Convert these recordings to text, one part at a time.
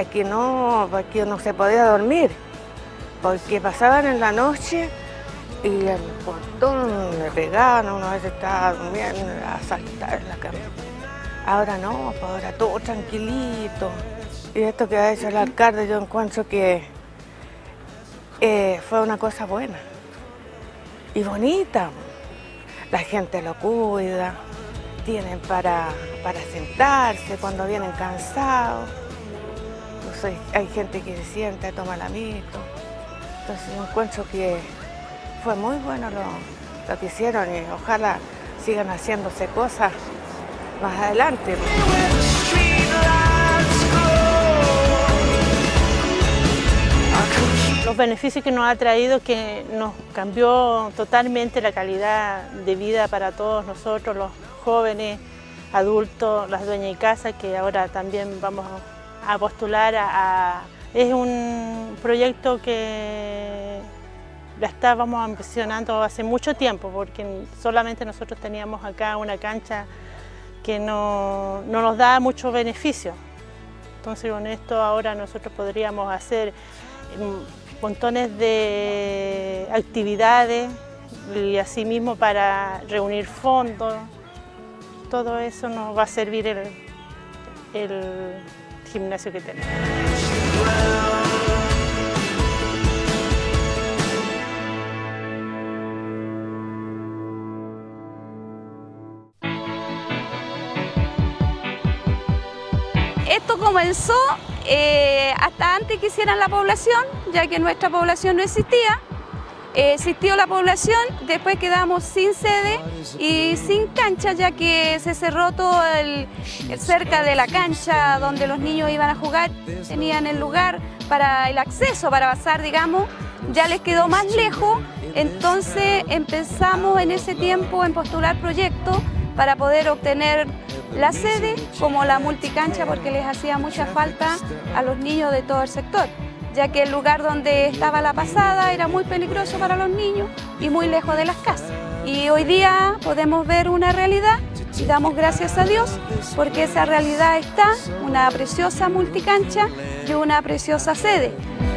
aquí no se podía dormir, porque pasaban en la noche y el portón le pegaban, uno a veces estaba durmiendo a saltar en la cama. Ahora no, pues ahora todo tranquilito. Y esto que ha hecho el alcalde, yo encuentro que fue una cosa buena y bonita. La gente lo cuida, tienen para sentarse cuando vienen cansados. Entonces, hay gente que se sienta y toma la micro. Entonces yo encuentro que fue muy bueno lo que hicieron y ojalá sigan haciéndose cosas más adelante. Los beneficios que nos ha traído, que nos cambió totalmente la calidad de vida para todos nosotros, los jóvenes, adultos, las dueñas de casa, que ahora también vamos a postular Es un proyecto que la estábamos ambicionando hace mucho tiempo, porque solamente nosotros teníamos acá una cancha que no nos da mucho beneficio. Entonces con esto ahora nosotros podríamos hacer montones de actividades y asimismo para reunir fondos. Todo eso nos va a servir el gimnasio que tenemos. Esto comenzó hasta antes que hicieran la población, ya que nuestra población no existía. Existió la población, después quedamos sin sede y sin cancha, ya que se cerró todo cerca de la cancha donde los niños iban a jugar. Tenían el lugar para el acceso, para pasar, digamos, ya les quedó más lejos. Entonces empezamos en ese tiempo en postular proyectos para poder obtener la sede como la multicancha, porque les hacía mucha falta a los niños de todo el sector, ya que el lugar donde estaba la pasada era muy peligroso para los niños y muy lejos de las casas. Y hoy día podemos ver una realidad y damos gracias a Dios porque esa realidad está, una preciosa multicancha y una preciosa sede.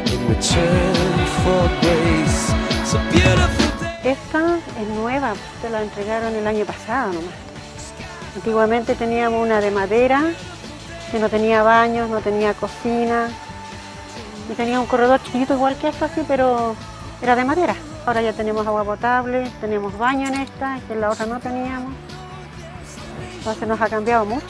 Esta es nueva, se la entregaron el año pasado nomás. Antiguamente teníamos una de madera, que no tenía baños, no tenía cocina, y tenía un corredor chiquitito igual que esto así, pero era de madera. Ahora ya tenemos agua potable, tenemos baño en esta, que en la otra no teníamos. Entonces nos ha cambiado mucho.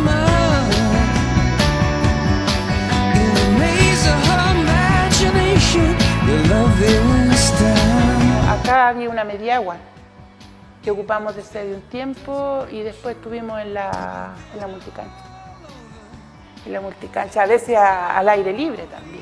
Acá había una mediagua que ocupamos de sede un tiempo y después estuvimos en la multicancha. En la multicancha, a veces al aire libre también.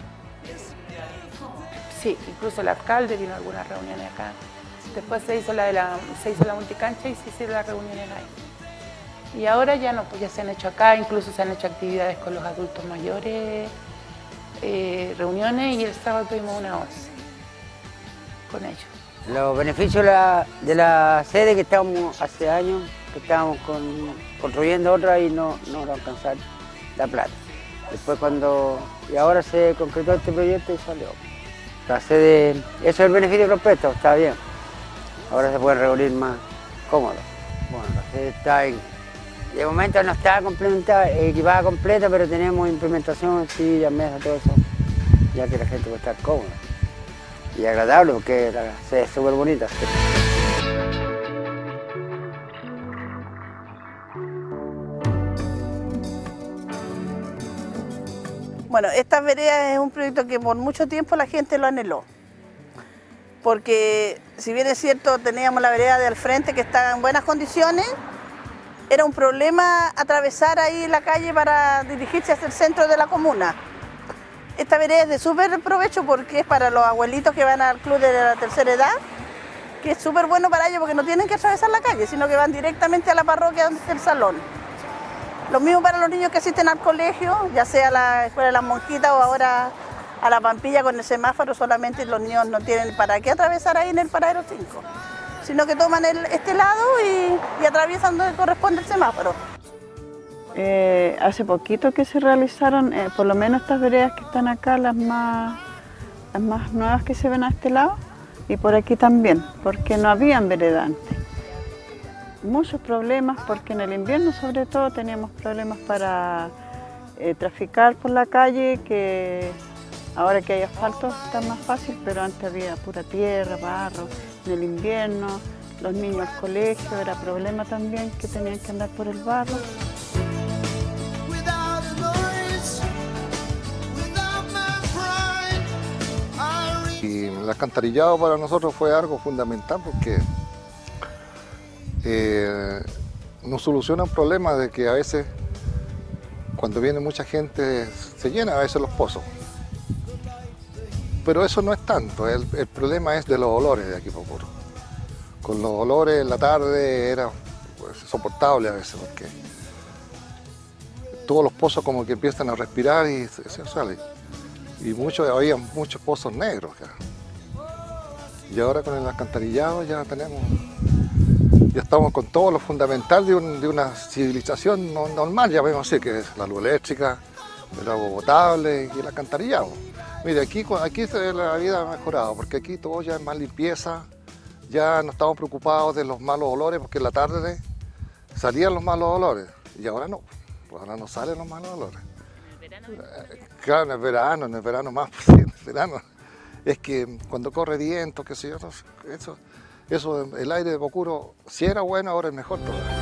Sí, incluso el alcalde vino a algunas reuniones acá. Después se hizo la multicancha y se hicieron las reuniones ahí. Y ahora ya no, pues ya se han hecho acá, incluso se han hecho actividades con los adultos mayores, reuniones, y el sábado tuvimos una once con ellos. Los beneficios de la sede que estábamos hace años, que estábamos construyendo otra y no alcanzar la plata. Después y ahora se concretó este proyecto y salió. La sede, eso es el beneficio que los está bien. Ahora se puede reunir más cómodo. Bueno, la sede está de momento no está equipada completa, pero tenemos implementación, sillas, mesas, todo eso, ya que la gente puede estar cómoda y agradable, porque la sede es súper bonita. Bueno, estas veredas es un proyecto que por mucho tiempo la gente lo anheló, porque si bien es cierto teníamos la vereda de al frente que está en buenas condiciones, era un problema atravesar ahí la calle para dirigirse hacia el centro de la comuna. Esta vereda es de súper provecho porque es para los abuelitos que van al club de la tercera edad, que es súper bueno para ellos porque no tienen que atravesar la calle, sino que van directamente a la parroquia donde está el salón. Lo mismo para los niños que asisten al colegio, ya sea a la Escuela de las Monjitas o ahora a la Pampilla con el semáforo, solamente los niños no tienen para qué atravesar ahí en el paradero 5, sino que toman este lado y atraviesan donde corresponde el semáforo. Hace poquito que se realizaron, por lo menos estas veredas que están acá, las más nuevas que se ven a este lado, y por aquí también, porque no habían veredas antes. Muchos problemas, porque en el invierno sobre todo teníamos problemas para traficar por la calle, que ahora que hay asfalto está más fácil, pero antes había pura tierra, barro, en el invierno, los niños al colegio, era problema también que tenían que andar por el barro. Y el alcantarillado para nosotros fue algo fundamental porque nos soluciona un problema de que a veces cuando viene mucha gente se llenan a veces los pozos. Pero eso no es tanto, el problema es de los olores de aquí Pocuro. Con los olores en la tarde era soportable a veces porque todos los pozos como que empiezan a respirar y se sale. Y había muchos pozos negros acá. Y ahora con el alcantarillado ya estamos con todo lo fundamental de una civilización normal, ya vemos así, que es la luz eléctrica, el agua potable y el alcantarillado. Mire, aquí la vida ha mejorado, porque aquí todo ya es más limpieza, ya no estamos preocupados de los malos olores, porque en la tarde salían los malos olores, y ahora no, ahora no salen los malos olores. Claro, en el verano más, sí, en el verano. Es que cuando corre viento, qué sé yo, eso, el aire de Pocuro, si era bueno, ahora es mejor todavía.